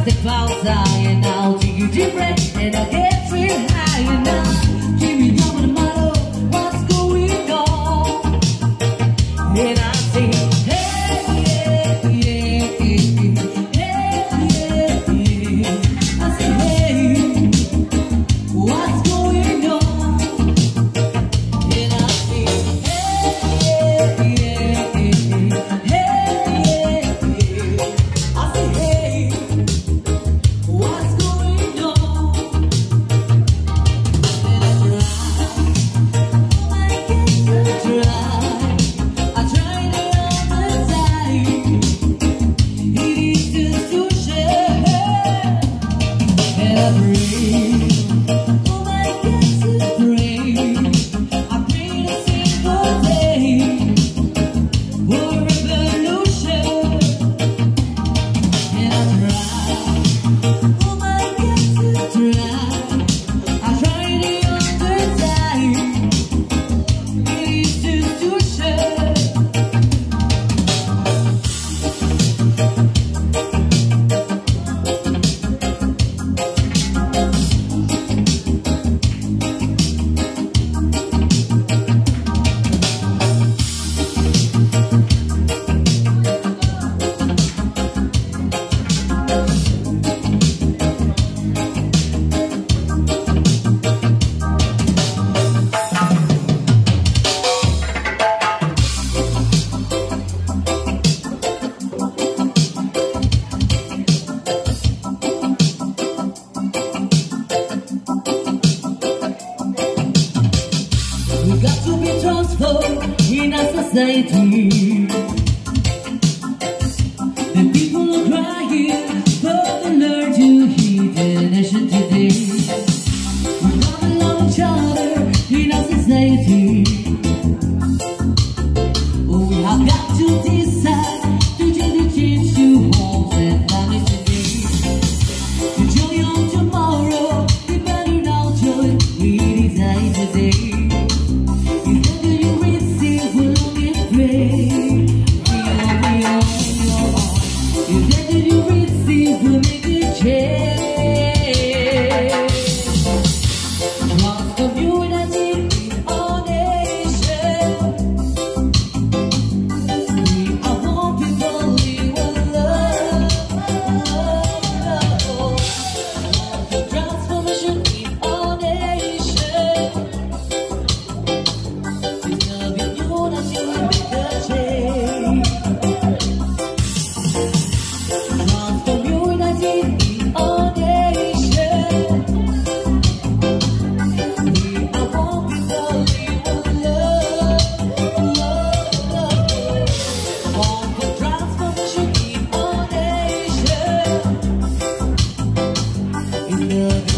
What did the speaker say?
step outside and I'll take you deep breath and I'll get real high and now give me down with a motto, what's going on? And I say, hey, yeah, yeah, yeah, yeah, yeah. I say, hey, what's going on? And I say, hey, yeah, yeah, yeah. We got to be transformed in our society. The people are crying for the Lord to heed the nation today. We gotta love each other in our society. Oh, we have got to decide to do the change to homes and families today. To joy on tomorrow, we better now joy we desire today. Love